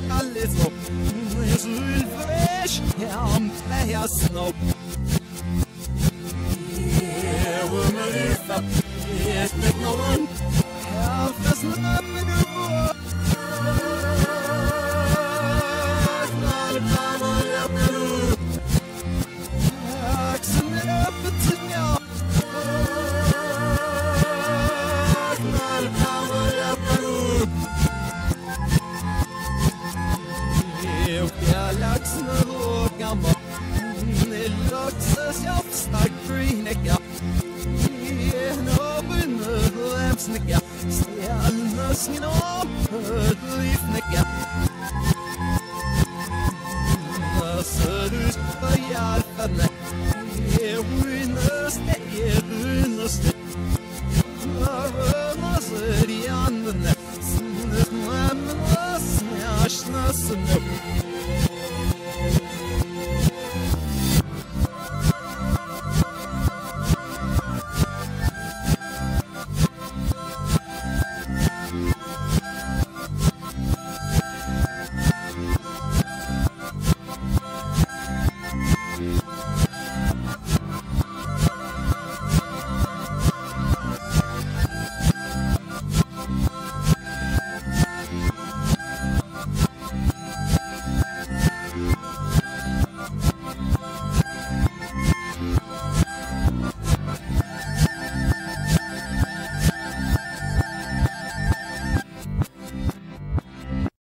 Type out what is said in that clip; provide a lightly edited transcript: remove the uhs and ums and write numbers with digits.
little is fresh, I'm fast now. Yeah, woman, if I is no one, half does not maneuver. Not a time I love you. Accent up to you. Not a time I love you. Jag lax när vågar man. Det laxas jag stark greenäcka. Snacka, stjärnorna snår, livnäcka. Så du ska hjälpa mig. Jag är innerst,